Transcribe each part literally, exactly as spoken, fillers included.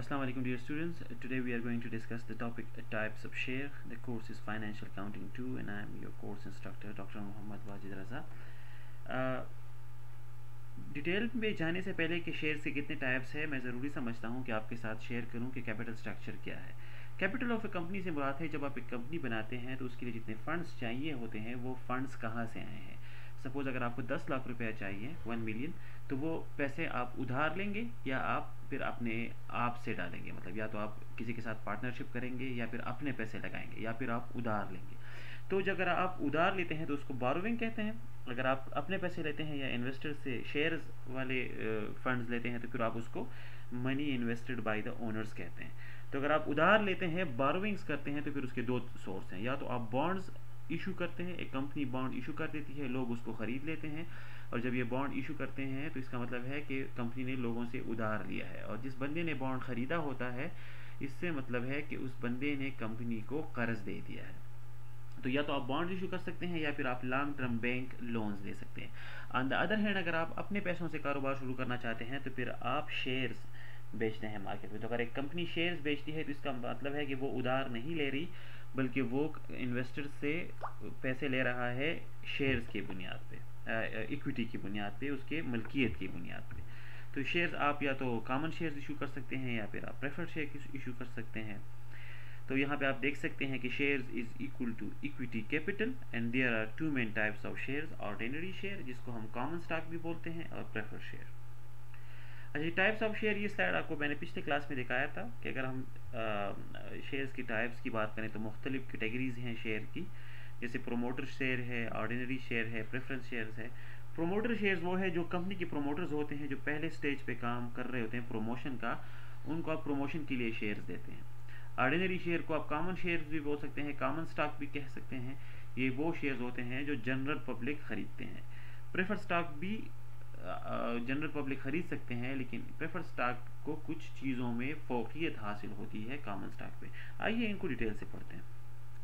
Assalamu alaikum dear students. Uh, Today we are going to discuss the topic uh, types of share. The course is Financial Accounting two and I am your course instructor Doctor Muhammad Wajid Raza. Uh, detail में जाने से पहले कि share के कितने types है, मैं ज़रूरी समझता हूँ कि आपके साथ शेयर करूँ कि कैपिटल स्ट्रक्चर क्या है। कैपिटल ऑफ ए कंपनी से मुराद है जब आप एक कंपनी बनाते हैं तो उसके लिए जितने फंड्स चाहिए होते हैं वो फंड्स कहाँ से आए हैं। सपोज़ अगर आपको दस लाख रुपया चाहिए, वन मिलियन, तो वो पैसे आप उधार लेंगे या आप फिर अपने आप से डालेंगे। मतलब या तो आप किसी के साथ पार्टनरशिप करेंगे या फिर अपने पैसे लगाएंगे या फिर आप उधार लेंगे। तो जब अगर आप उधार लेते हैं तो उसको बोरोविंग कहते हैं। अगर आप अपने पैसे लेते हैं या इन्वेस्टर से शेयर्स वाले फंड्स लेते हैं तो फिर आप उसको money invested by the owners कहते हैं। तो अगर आप उधार लेते हैं, बोरोविंग्स करते हैं, तो फिर उसके दो सोर्स हैं। या तो आप बॉन्ड्स इशू करते हैं, एक कंपनी बॉन्ड इशू कर देती है, लोग उसको ख़रीद लेते हैं, और जब ये बॉन्ड इशू करते हैं तो इसका मतलब है कि कंपनी ने लोगों से उधार लिया है, और जिस बंदे ने बॉन्ड ख़रीदा होता है इससे मतलब है कि उस बंदे ने कंपनी को कर्ज दे दिया है। तो या तो आप बॉन्ड इशू कर सकते हैं या फिर आप लॉन्ग टर्म बैंक लोन्स ले सकते हैं। ऑन द अदर हैंड अगर आप अपने पैसों से कारोबार शुरू करना चाहते हैं तो फिर आप शेयर्स बेचते हैं मार्केट में। तो अगर एक कंपनी शेयर्स बेचती है तो इसका मतलब है कि वो उधार नहीं ले रही, बल्कि वो इन्वेस्टर से पैसे ले रहा है शेयर्स की बुनियाद पे, इक्विटी की बुनियाद पे, उसके मलकियत की बुनियाद पे। तो शेयर्स आप या तो कॉमन शेयर्स इशू कर सकते हैं या फिर आप प्रेफर्ड शेयर इशू कर सकते हैं। तो यहाँ पे आप देख सकते हैं कि shares is equal to equity capital and there are two main types of shares, ordinary share जिसको हम कॉमन स्टॉक भी बोलते हैं, और प्रेफर्ड शेयर। अच्छा, टाइप्स ऑफ शेयर, ये स्लाइड आपको मैंने पिछले क्लास में दिखाया था कि अगर हम शेयर्स की टाइप्स की बात करें तो मुख्तलिफ कैटेगरीज हैं शेयर की, जैसे प्रोमोटर शेयर है, ऑर्डिनरी शेयर है, प्रेफरेंस शेयर्स है। प्रोमोटर शेयर्स वो है जो कंपनी के प्रोमोटर्स होते हैं जो पहले स्टेज पे काम कर रहे होते हैं प्रमोशन का, उनको आप प्रमोशन के लिए शेयर्स देते हैं। ऑर्डिनरी शेयर को आप कॉमन शेयर्स भी बोल सकते हैं, कॉमन स्टॉक भी कह सकते हैं। ये वो शेयर्स होते हैं जो जनरल पब्लिक खरीदते हैं। प्रेफर्ड स्टॉक भी जनरल पब्लिक खरीद सकते हैं, लेकिन प्रेफर्ड स्टॉक को कुछ चीज़ों में फौकियत हासिल होती है कॉमन स्टॉक पे। आइए इनको डिटेल से पढ़ते हैं।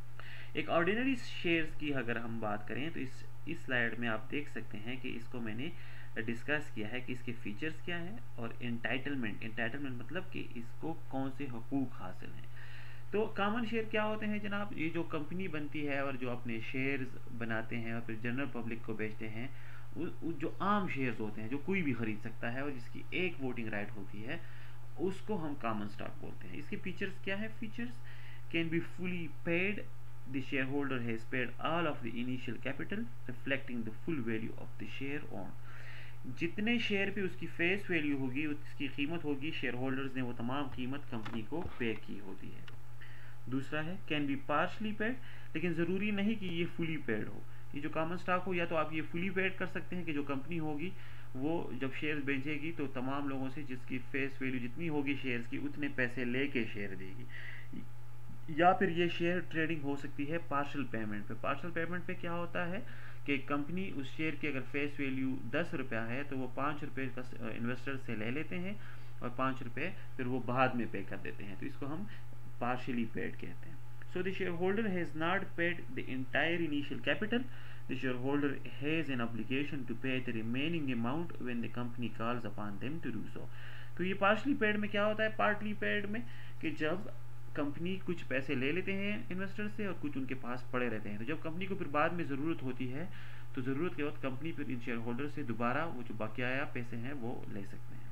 एक ऑर्डिनरी शेयर्स की अगर हम बात करें तो इस इस स्लाइड में आप देख सकते हैं कि इसको मैंने डिस्कस किया है कि इसके फीचर्स क्या है और एंटाइटलमेंट। एंटाइटलमेंट मतलब कि इसको कौन से हकूक हासिल हैं। तो कॉमन शेयर क्या होते हैं जनाब? ये जो कंपनी बनती है और जो अपने शेयर्स बनाते हैं और फिर जनरल पब्लिक को बेचते हैं, वो जो आम शेयर्स होते हैं जो कोई भी खरीद सकता है और जिसकी एक वोटिंग राइट होती है, उसको हम कॉमन स्टॉक बोलते हैं। इसके फीचर्स क्या है? Features can be fully paid, the shareholder has paid all of the initial capital reflecting the full value of the share owned। जितने शेयर पे उसकी फेस वैल्यू होगी, उसकी कीमत होगी, शेयर होल्डर्स ने वो तमाम कीमत कंपनी को पे की होती है। दूसरा है कैन बी पार्शली पेड, लेकिन ज़रूरी नहीं कि ये फुली पेड हो। ये जो कॉमन स्टॉक हो, या तो आप ये फुली पेड कर सकते हैं कि जो कंपनी होगी वो जब शेयर्स बेचेगी तो तमाम लोगों से जिसकी फेस वैल्यू जितनी होगी शेयर्स की उतने पैसे लेके शेयर देगी, या फिर ये शेयर ट्रेडिंग हो सकती है पार्शल पेमेंट पे। पार्शल पेमेंट पे क्या होता है कि कंपनी उस शेयर की अगर फेस वैल्यू दस रुपया है तो वो पाँच रुपये का इन्वेस्टर से ले लेते हैं और पाँच रुपये फिर वो बाद में पे कर देते हैं, तो इसको हम पार्शली पेड कहते हैं। So the share holder has not paid the entire initial capital, the share holder has an obligation to pay the remaining amount when the company calls upon them to do so. तो ये partially paid में क्या होता है? Partly paid में कि जब company कुछ पैसे ले लेते हैं इन्वेस्टर से और कुछ उनके पास पड़े रहते हैं, तो जब कंपनी को फिर बाद में ज़रूरत होती है तो ज़रूरत के वक्त कंपनी फिर इन शेयर होल्डर से दोबारा वो जो बकाया पैसे हैं वो ले सकते हैं।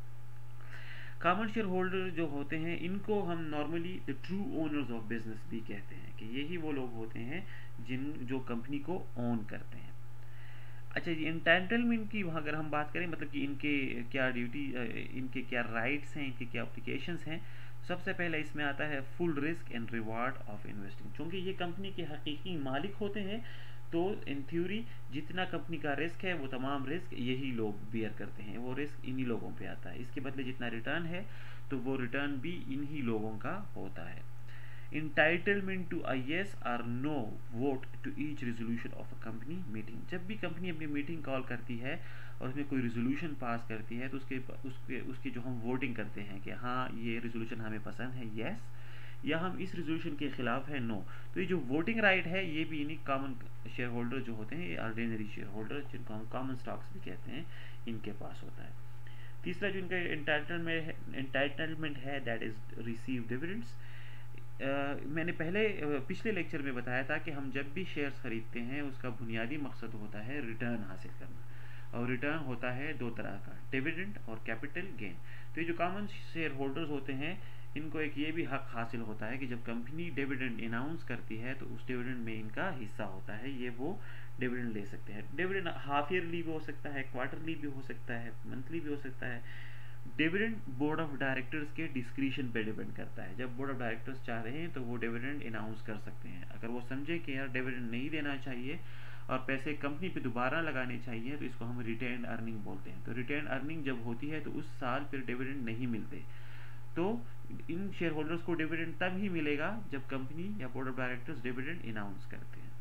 कॉमन शेयर होल्डर जो होते हैं इनको हम normally the true owners of business भी कहते हैं, कि यही वो लोग होते हैं जिन जो कंपनी को ओन करते हैं। अच्छा जी, एंटाइटलमेंट की अगर हम बात करें, मतलब कि इनके क्या ड्यूटी, इनके क्या राइट्स हैं, इनके क्या एप्लीकेशंस हैं। सबसे पहले इसमें आता है full risk and reward of investing. क्योंकि ये कंपनी के हकीकी मालिक होते हैं तो इन थ्योरी जितना कंपनी का रिस्क है वो तमाम रिस्क यही लोग बियर करते हैं, वो रिस्क इन्हीं लोगों पे आता है। इसके बदले जितना रिटर्न है तो वो रिटर्न भी इन्हीं लोगों का होता है। Entitlement to a yes or no vote to each resolution of a company meeting। जब भी कंपनी अपनी मीटिंग कॉल करती है और उसमें कोई रेजोल्यूशन पास करती है तो उसके उसके उसकी जो हम वोटिंग करते हैं कि हाँ ये रेजोल्यूशन हमें पसंद है, यस, या हम इस रेजोल्यूशन के खिलाफ है, नो। तो ये जो वोटिंग राइट है ये भी इन्हीं कॉमन शेयर होल्डर जो होते हैं, ये ऑर्डिनरी शेयर होल्डर जिनको हम कॉमन स्टॉक्स भी कहते हैं, इनके पास होता है। तीसरा जो इनका एंटाइटलमेंट है एंटाइटलमेंट है दैट इज रिसीव डिविडेंड्स। मैंने पहले uh, पिछले लेक्चर में बताया था कि हम जब भी शेयर्स खरीदते हैं उसका बुनियादी मकसद होता है रिटर्न हासिल करना, और रिटर्न होता है दो तरह का, डिविडेंड और कैपिटल गेन। तो ये जो कॉमन शेयर होल्डर्स होते हैं इनको एक ये भी हक हासिल होता है कि जब कंपनी डिविडेंड अनाउंस करती है तो उस डिविडेंड में इनका हिस्सा होता है, ये वो डिविडेंड ले सकते हैं। डिविडेंड हाफ ईयरली भी हो सकता है, क्वार्टरली भी हो सकता है, मंथली भी हो सकता है। डिविडेंड बोर्ड ऑफ डायरेक्टर्स के डिस्क्रिशन पे डिपेंड करता है। जब बोर्ड ऑफ डायरेक्टर्स चाह रहे हैं तो वो डिविडेंड अनाउंस कर सकते हैं। अगर वो समझे कि यार डिविडेंड नहीं देना चाहिए और पैसे कंपनी पे दोबारा लगाने चाहिए तो इसको हम रिटेन अर्निंग बोलते हैं। तो रिटेन अर्निंग जब होती है तो उस साल फिर डिविडेंड नहीं मिलते, तो इन शेयर होल्डर्स को डिविडेंड तब ही मिलेगा जब कंपनी या board of directors dividend announce करते हैं।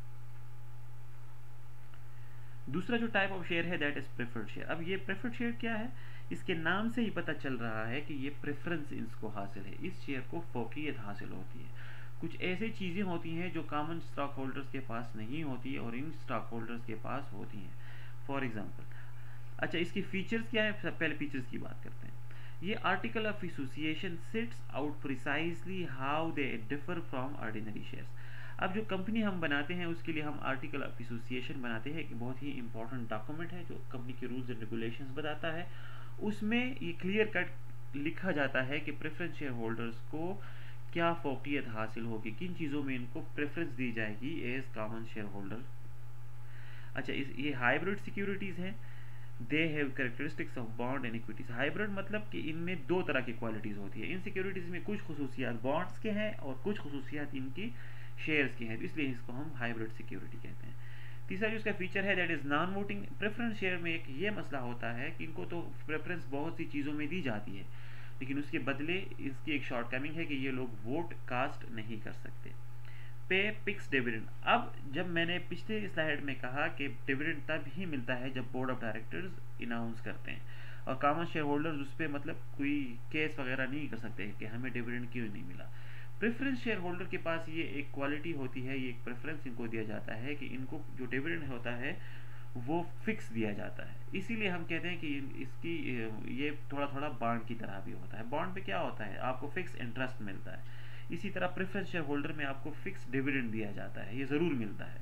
दूसरा जो टाइप ऑफ शेयर है दैट इज प्रेफर्ड शेयर। अब ये प्रेफर्ड शेयर क्या है, इसके नाम से ही पता चल रहा है कि ये प्रेफरेंस इसको हासिल है, इस शेयर को फोकियत हासिल होती है। कुछ ऐसी चीज़ें होती हैं जो कॉमन स्टॉक होल्डर्स के पास नहीं होती और इन स्टॉक होल्डर्स के पास होती हैं। फॉर एग्जांपल, अच्छा इसकी फीचर्स क्या है, पहले फीचर्स की बात करते हैं। ये article of association sets out precisely how they differ from ordinary shares. अब जो कंपनी हम बनाते हैं उसके लिए हम आर्टिकल ऑफ एसोसिएशन बनाते हैं, एक बहुत ही इंपॉर्टेंट डॉक्यूमेंट है जो कंपनी के रूल्स एंड रेगुलेशंस बताता है। उसमें ये क्लियर कट लिखा जाता है कि प्रेफरेंस शेयर होल्डर्स को क्या फोकियत हासिल होगी, किन चीज़ों में इनको प्रेफरेंस दी जाएगी एज कॉमन शेयर होल्डर। अच्छा इस ये हाइब्रिड सिक्योरिटीज़ हैं, they have characteristics of bond and equities. Hybrid मतलब कि इनमें दो तरह की क्वालिटीज़ होती है। इन सिक्योरिटीज़ में कुछ खसूसियात बॉन्ड्स के हैं और कुछ खसूसियात इनकी शेयर्स के हैं, तो इसलिए इसको हम हाइब्रिड सिक्योरिटी कहते हैं। तीसरा जो इसका फीचर है that is non voting. Preference share में एक ये मसला होता है कि इनको तो प्रेफरेंस बहुत सी चीज़ों में दी जाती है, लेकिन उसके बदले इसकी एक शॉर्टकमिंग है कि ये लोग वोट कास्ट नहीं कर सकते। पे फिक्स डिविडेंड। अब जब मैंने पिछले स्लाइड में कहा कि डिविडेंड तब ही मिलता है जब बोर्ड ऑफ डायरेक्टर्स अनाउंस करते हैं, और कॉमन शेयर होल्डर्स उस पर मतलब कोई केस वगैरह नहीं कर सकते कि हमें डिविडेंड क्यों नहीं मिला। प्रेफरेंस शेयर होल्डर के पास ये एक क्वालिटी होती है, ये एक प्रेफरेंस इनको दिया जाता है कि इनको जो डिविडेंड होता है वो फिक्स दिया जाता है। इसीलिए हम कहते हैं कि इसकी ये थोड़ा थोड़ा बॉन्ड की तरह भी होता है। बॉन्ड पे क्या होता है, आपको फिक्स इंटरेस्ट मिलता है, इसी तरह प्रेफरेंस शेयर होल्डर में आपको फिक्स डिविडेंड दिया जाता है, ये ज़रूर मिलता है।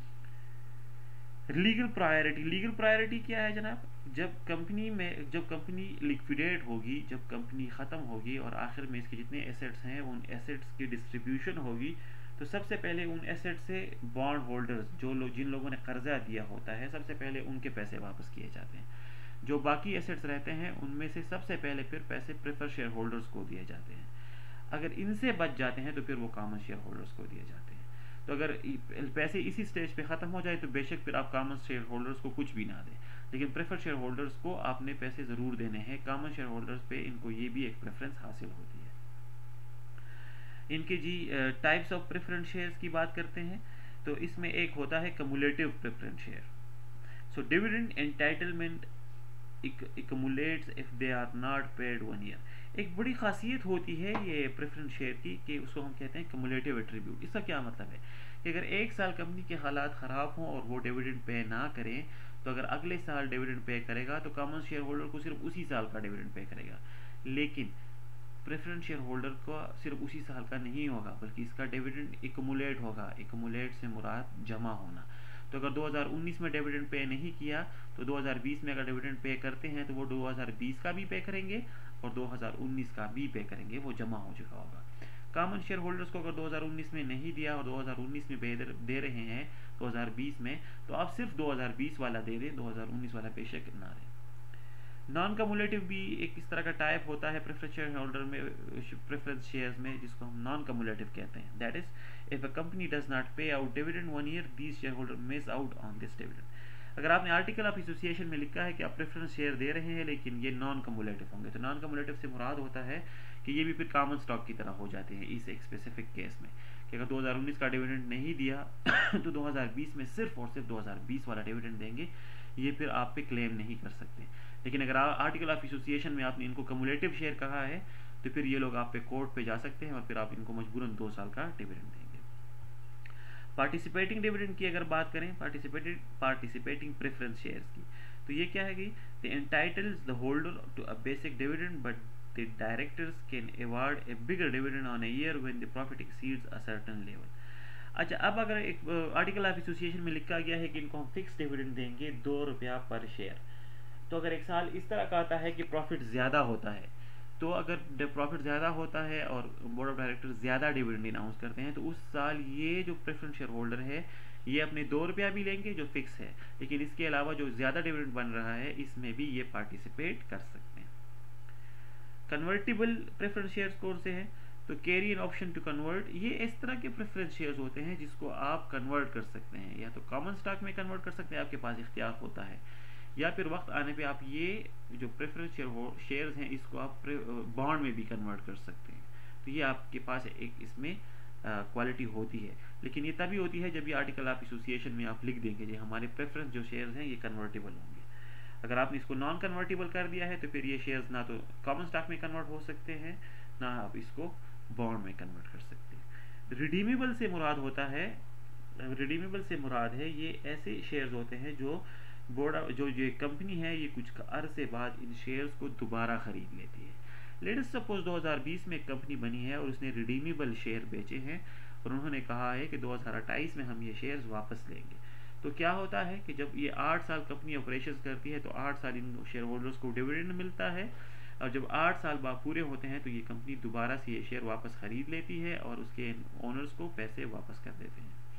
Legal priority. लीगल प्रायोरिटी क्या है जनाब, जब कंपनी में जब कंपनी लिक्विडेट होगी, जब कंपनी ख़त्म होगी और आखिर में इसके जितने एसेट्स हैं उन एसेट्स की डिस्ट्रीब्यूशन होगी, तो सबसे पहले उन एसेट्स से बॉन्ड होल्डर्स जो लोग जिन लोगों ने कर्जा दिया होता है सबसे पहले उनके पैसे वापस किए जाते हैं। जो बाकी एसेट्स रहते हैं उनमें से सबसे पहले फिर पैसे प्रेफर शेयर होल्डर्स को दिए जाते हैं। अगर इनसे बच जाते हैं तो फिर वो कॉमन शेयर होल्डर्स को दिए जाते हैं। तो अगर पैसे इसी स्टेज पे ख़त्म हो जाए तो बेशक फिर आप कॉमन शेयर होल्डर्स को कुछ भी ना दें, लेकिन प्रेफर शेयर होल्डर्स को आपने पैसे ज़रूर देने हैं। कॉमन शेयर होल्डर्स पे इनको ये भी एक प्रेफरेंस हासिल होती है। इनके जी टाइप्स ऑफ प्रेफरेंस शेयर्स की बात करते हैं, तो इसमें एक होता है cumulative preference share. So dividend entitlement accumulates if they are not paid one year। एक बड़ी खासियत होती है ये प्रेफरेंस शेयर की कि उसको हम कहते हैं कम्युलेटिव एट्रीब्यूट। इसका क्या मतलब है कि अगर एक साल कंपनी के हालात ख़राब हों और वो डिविडेंड पे ना करें, तो अगर अगले साल डिविडेंड पे करेगा तो कॉमन शेयर होल्डर को सिर्फ उसी साल का डिविडेंड पे करेगा, लेकिन प्रेफरेंस शेयर होल्डर का सिर्फ उसी साल का नहीं होगा बल्कि इसका डिविडेंड एक्युमुलेट होगा। एक्युमुलेट से मुराद जमा होना। तो अगर दो हज़ार उन्नीस में डिविडेंड पे नहीं किया तो दो हज़ार बीस में अगर डिविडेंड पे करते हैं तो वो दो हज़ार बीस का भी पे करेंगे और दो हज़ार उन्नीस का भी पे करेंगे, वो जमा हो चुका होगा। कॉमन शेयर होल्डर्स को अगर दो हज़ार उन्नीस में नहीं दिया और दो हज़ार उन्नीस में दे रहे हैं दो हज़ार बीस में, तो आप सिर्फ दो हज़ार बीस वाला दे दें, दो हज़ार उन्नीस वाला बेशक ना दें। नॉन कम्युलेटिव भी एक इस तरह का टाइप होता है प्रेफरेंस शेयर होल्डर में, प्रेफरेंस शेयर्स में, जिसको हम नॉन कम्युलेटिव कहते हैं। That is if a company does not pay out dividend one year, these share holder miss out on this dividend. अगर आपने आर्टिकल ऑफ एसोसिएशन में लिखा है कि आप प्रेफरेंस शेयर दे रहे हैं लेकिन ये नॉन कम्युलेटिव होंगे, तो नॉन कम्युलेटिव से मुराद होता है कि ये भी फिर कॉमन स्टॉक की तरह हो जाते हैं इस एक स्पेसिफिक केस में, कि अगर दो हज़ार उन्नीस का डिविडेंड नहीं दिया तो दो हज़ार बीस में सिर्फ और सिर्फ दो हज़ार बीस वाला डिविडेंड देंगे, ये फिर आप पे क्लेम नहीं कर सकते। लेकिन अगर आर्टिकल ऑफ एसोसिएशन में आपने इनको कम्युलेटिव शेयर कहा है तो फिर ये लोग आप पे कोर्ट पे जा सकते हैं और फिर आप इनको मजबूरन दो साल का डिविडेंड देंगे। पार्टिसिपेटिंग डिविडेंड की अगर बात करें, पार्टिसिपेटेड पार्टिसिपेटिंग प्रेफरेंस शेयर्स की, तो ये क्या है कि the entitles the holder to a basic dividend but the directors can award a bigger dividend on a year when the profit exceeds a certain level. अच्छा, अब अगर एक आर्टिकल ऑफ एसोसिएशन में लिखा गया है कि इनको हम फिक्स डिविडेंड देंगे दो रुपया पर शेयर, तो अगर एक साल इस तरह का आता है कि प्रॉफिट ज़्यादा होता है, तो अगर प्रॉफिट ज़्यादा होता है और बोर्ड ऑफ डायरेक्टर ज़्यादा डिविडेंड अनाउंस करते हैं, तो उस साल ये जो प्रेफरेंस शेयर होल्डर है ये अपने दो रुपया भी लेंगे जो फिक्स है, लेकिन इसके अलावा जो ज़्यादा डिविडेंड बन रहा है इसमें भी ये पार्टिसिपेट कर सकते हैं। कन्वर्टिबल प्रेफरेंस शेयर्स कौन से हैं? तो carry an option to convert, ये इस तरह के प्रेफरेंस शेयर्स होते हैं जिसको आप कन्वर्ट कर सकते हैं, या तो कॉमन स्टॉक में कन्वर्ट कर सकते हैं, आपके पास इख्तियार होता है, या फिर वक्त आने पे आप ये जो प्रेफरेंस शेयर शेयर्स हैं इसको आप बॉन्ड में भी कन्वर्ट कर सकते हैं। तो ये आपके पास एक इसमें क्वालिटी होती है, लेकिन ये तभी होती है जब ये आर्टिकल ऑफ एसोसिएशन में आप लिख देंगे जी हमारे प्रेफरेंस जो शेयर्स हैं ये कन्वर्टेबल होंगे। अगर आपने इसको नॉन कन्वर्टेबल कर दिया है तो फिर ये शेयर्स ना तो कॉमन स्टॉक में कन्वर्ट हो सकते हैं, ना आप इसको बॉन्ड में कन्वर्ट कर सकते हैं। रिडीमेबल से मुराद होता है रिडीमेबल से मुराद है ये ऐसे शेयर्स होते हैं जो बोर्ड जो ये कंपनी है ये कुछ अरसे बाद इन शेयर्स को दोबारा खरीद लेती है। लेट्स सपोज दो हज़ार बीस में एक कंपनी बनी है और उसने रिडीमेबल शेयर बेचे हैं और उन्होंने कहा है कि दो हज़ार अट्ठाईस में हम ये शेयर्स वापस लेंगे। तो क्या होता है कि जब ये आठ साल कंपनी ऑपरेशंस करती है तो आठ साल इन शेयर होल्डर्स को डिविडेंड मिलता है, और जब आठ साल बाद पूरे होते हैं तो ये कंपनी दोबारा से ये शेयर वापस खरीद लेती है और उसके ओनर्स को पैसे वापस कर देते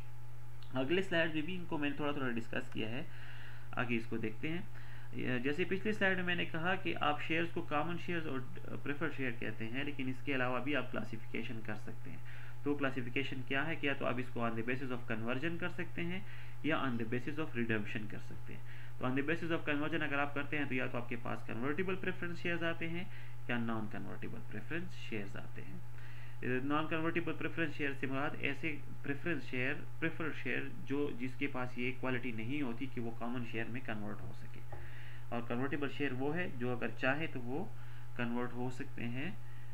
हैं। अगले स्लाइड में भी इनको मैंने थोड़ा थोड़ा डिस्कस किया है, आगे इसको देखते हैं। जैसे पिछले स्लाइड में मैंने कहा कि आप शेयर्स को कॉमन शेयर्स और प्रेफर्ड शेयर कहते हैं, लेकिन इसके अलावा भी आप क्लासिफिकेशन कर सकते हैं। तो क्लासिफिकेशन क्या है? क्या तो आप इसको on the basis of conversion कर सकते हैं या on the basis of redemption कर सकते हैं। तो on the basis of conversion अगर आप करते हैं तो या तो आपके पास कन्वर्टेबल प्रेफरेंस शेयर्स आते हैं या नॉन कन्वर्टेबल प्रेफरेंस शेयर्स आते हैं। नॉन कन्वर्टेबल प्रेफरेंस शेयर से मुराद ऐसे प्रेफरेंस शेयर प्रेफर्ड शेयर जो जिसके पास ये क्वालिटी नहीं होती कि वो कॉमन शेयर में कन्वर्ट हो सके, और कन्वर्टेबल शेयर वो है जो अगर चाहे तो वो कन्वर्ट हो सकते हैं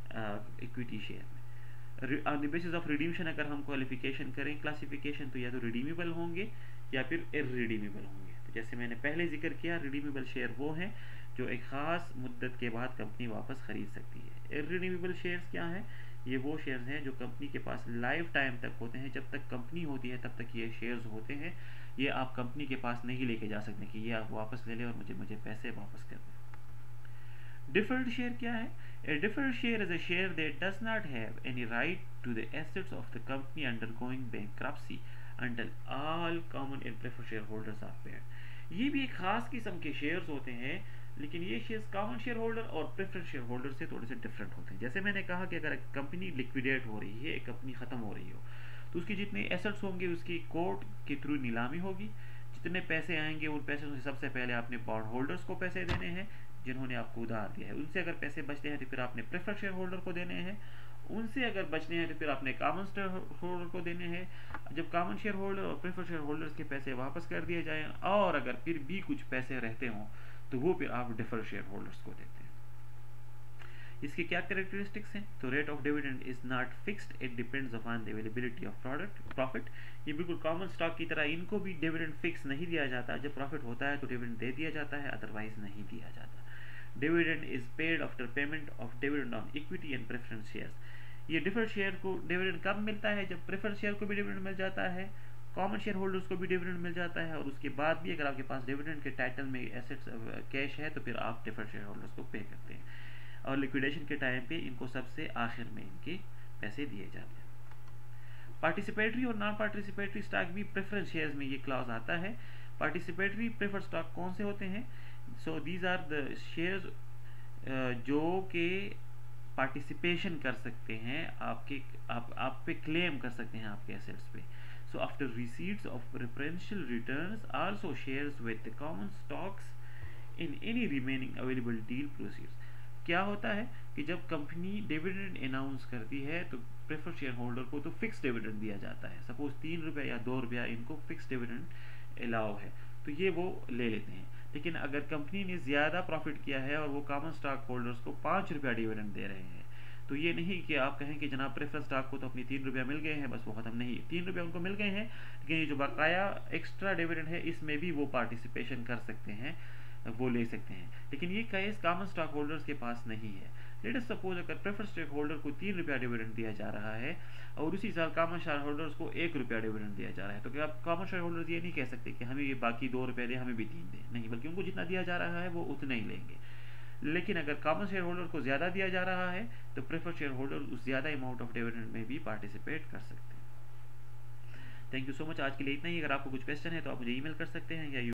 इक्विटी शेयर में। On the basis of redemption अगर हम क्वालिफिकेशन करें क्लासिफिकेशन, तो या तो रिडीमेबल होंगे या फिर इररिडीमेबल होंगे। तो जैसे मैंने पहले जिक्र किया, रिडीमेबल शेयर वो हैं जो एक ख़ास मुद्दत के बाद कंपनी वापस खरीद सकती है। इररिडीमेबल शेयर्स क्या हैं? ये वो शेयर्स हैं जो कंपनी के पास लाइफ टाइम तक होते हैं, जब तक कंपनी होती है तब तक ये शेयर्स होते हैं। ये आप कंपनी के पास नहीं लेके जा सकते कि ये आप वापस ले लें और मुझे मुझे पैसे वापस कर दें। डिफर्ड शेयर क्या है? A deferred share is a share that does not have any right to the assets of the company undergoing bankruptcy until all common and preferred shareholders are paid। ये भी एक खास किस्म के शेयर्स होते हैं, लेकिन ये शेयर्स कॉमन शेयर होल्डर और प्रेफरेंस शेयर होल्डर से थोड़े से डिफरेंट होते हैं। जैसे मैंने कहा कि अगर कंपनी लिक्विडेट हो रही है, एक कंपनी ख़त्म हो रही हो, तो उसके जितने एसेट्स होंगे उसकी कोर्ट के थ्रू नीलामी होगी। जितने पैसे आएंगे उन पैसों से सबसे पहले आपने बॉन्ड होल्डर्स को पैसे देने हैं जिन्होंने आपको उधार दिया है। उनसे अगर पैसे बचते हैं तो फिर आपने प्रेफर्ड शेयर होल्डर को देने हैं। उनसे अगर बचने हैं तो फिर आपने कॉमन शेयर होल्डर को देने हैं। जब कॉमन शेयर होल्डर और प्रेफर्ड शेयर होल्डर्स के पैसे वापस कर दिए जाएं और अगर फिर भी कुछ पैसे रहते हों तो वो फिर आप डिफर्ड शेयर होल्डर्स को देते हैं। इसके क्या कैरेक्टरिस्टिक्स हैं? तो rate of dividend is not fixed, it depends upon the availability of product profit. ये बिल्कुल कॉमन स्टॉक की तरह इनको भी डिविडेंड फिक्स नहीं दिया जाता। जब प्रॉफिट होता है तो डिविडेंड दे दिया जाता है, अदरवाइज नहीं दिया जाता। Dividend is paid after payment of dividend on equity and preference shares. ये डिफर्ड शेयर को डिविडेंड कब मिलता है? जब प्रेफरेंस शेयर को भी डिविडेंड मिल जाता है, कॉमन शेयर होल्डर्स को भी डिविडेंड मिल जाता है, और उसके बाद भी अगर आपके पास डिविडेंड के टाइटल में एसेट्स कैश है तो फिर आप डिफर्ड शेयर होल्डर्स को पे करते हैं, और लिक्विडेशन के टाइम पे इनको सबसे आखिर में इनके पैसे दिए जाते हैं। पार्टिसिपेटरी और नॉन पार्टिसिपेटरी स्टॉक भी प्रेफरेंस शेयर्स में ये क्लॉज आता है। पार्टिसिपेटरी प्रेफर्ड स्टॉक कौन से होते हैं? So these are the shares जो के पार्टिसिपेशन कर सकते हैं, आपके आप आप पे क्लेम कर सकते हैं आपके एसेट्स पे। So after receipts of preferential returns also shares with the common stocks in any remaining available deal proceeds. क्या होता है कि जब कंपनी डिविडेंड अनाउंस करती है तो प्रेफर्ड शेयर होल्डर को तो फिक्स डिविडेंड दिया जाता है। सपोज तीन रुपये या दो रुपया इनको फिक्स डिविडेंड अलाउ है तो ये वो ले लेते हैं। लेकिन अगर कंपनी ने ज़्यादा प्रॉफिट किया है और वो कॉमन स्टॉक होल्डर्स को पाँच रुपया डिविडेंड दे रहे हैं, तो ये नहीं कि आप कहें कि जनाब प्रेफरेंस स्टॉक को तो अपनी तीन रुपया मिल गए हैं बस वो ख़त्म नहीं, तीन रुपये उनको मिल गए हैं, लेकिन ये जो बकाया एक्स्ट्रा डिविडेंड है इसमें भी वो पार्टिसिपेशन कर सकते हैं। वो ले सकते हैं, लेकिन ये केस कॉमन स्टॉक होल्डर्स के पास नहीं है। लेट अस सपोज अगर प्रेफर्ड स्टॉक होल्डर को तीन रुपया डिविडेंड दिया जा रहा है और उसी साल कॉमन शेयर होल्डर्स को एक रुपया डिविडेंड दिया जा रहा है, तो क्या कॉमन शेयर होल्डर्स ये नहीं कह सकते कि हमें ये बाकी दो रुपये दे, हमें भी तीन दे? नहीं, बल्कि उनको जितना दिया जा रहा है वो उतना ही लेंगे। लेकिन अगर कॉमन शेयर होल्डर को ज़्यादा दिया जा रहा है तो प्रेफर्ड शेयर होल्डर उस ज़्यादा अमाउंट ऑफ डिविडेंड में भी पार्टिसिपेट कर सकते हैं। Thank you so much. आज के लिए इतना ही। अगर आपको कुछ क्वेश्चन है तो आप मुझे ईमेल कर सकते हैं या